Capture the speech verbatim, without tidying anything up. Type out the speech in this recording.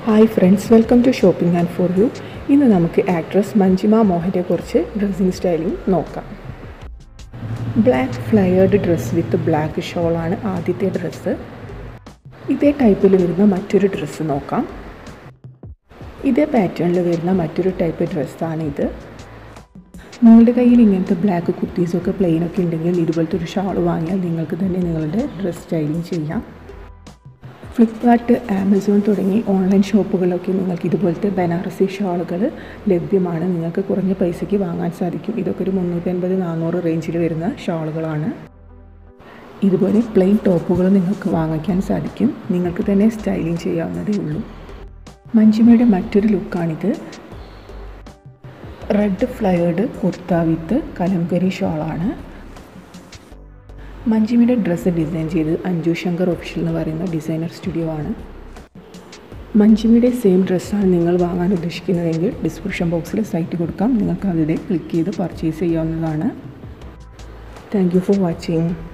Hi friends, welcome to shopping and for you. ഇന്ന് നമുക്ക് actress Manjima മോഹൻ്റെ കുറിച്ച് ഡ്രസ്സിങ് സ്റ്റൈലിംഗ് നോക്കാം. Black flared dress with black ഷോളാണ് ആദ്യത്തെ ഡ്രസ്സ്. ഇതേ ടൈപ്പിൽ വരുന്ന മറ്റൊരു ഡ്രസ്സ് നോക്കാം. ഇതേ പാറ്റേണിൽ വരുന്ന മറ്റൊരു ടൈപ്പ് ഡ്രസ്സാണിത്. നിങ്ങളുടെ കയ്യിൽ ഇങ്ങനത്തെ ബ്ലാക്ക് കുർത്തീസൊക്കെ പ്ലെയിനൊക്കെ ഉണ്ടെങ്കിൽ ഇതുപോലത്തെ ഒരു ഷാൾ വാങ്ങിയാൽ നിങ്ങൾക്ക് തന്നെ നിങ്ങളുടെ ഡ്രസ്സ് സ്റ്റൈലിംഗ് ചെയ്യാം. ഫ്ലിപ്കാർട്ട്, ആമസോൺ തുടങ്ങി ഓൺലൈൻ ഷോപ്പുകളിലൊക്കെ നിങ്ങൾക്ക് ഇതുപോലത്തെ ബനാറസി ഷാളുകൾ ലഭ്യമാണ്. നിങ്ങൾക്ക് കുറഞ്ഞ പൈസയ്ക്ക് വാങ്ങാൻ സാധിക്കും. ഇതൊക്കെ ഒരു മുന്നൂറ്റി അൻപത് നാനൂറ് റേഞ്ചിൽ വരുന്ന ഷാളുകളാണ്. ഇതുപോലെ പ്ലെയിൻ ടോപ്പുകൾ നിങ്ങൾക്ക് വാങ്ങിക്കാൻ സാധിക്കും. നിങ്ങൾക്ക് തന്നെ സ്റ്റൈലിംഗ് ചെയ്യാവുന്നതേ ഉള്ളൂ. മഞ്ജിമയുടെ മറ്റൊരു ലുക്കാണിത്. Red flared kurta with Kalamkari ഷാളാണ്. മഞ്ജിമയുടെ ഡ്രസ്സ് ഡിസൈൻ ചെയ്ത് അഞ്ജു ശങ്കർ ഒഫീഷ്യൽ എന്ന് പറയുന്ന ഡിസൈനർ സ്റ്റുഡിയോ ആണ്. മഞ്ജിമയുടെ സെയിം ഡ്രസ്സാണ് നിങ്ങൾ വാങ്ങാൻ ഉദ്ദേശിക്കുന്നതെങ്കിൽ ഡിസ്ക്രിപ്ഷൻ ബോക്സിൽ സൈറ്റ് കൊടുക്കാം. നിങ്ങൾക്ക് അവിടെ ക്ലിക്ക് ചെയ്ത് പർച്ചേസ് ചെയ്യാവുന്നതാണ്. Thank you for watching.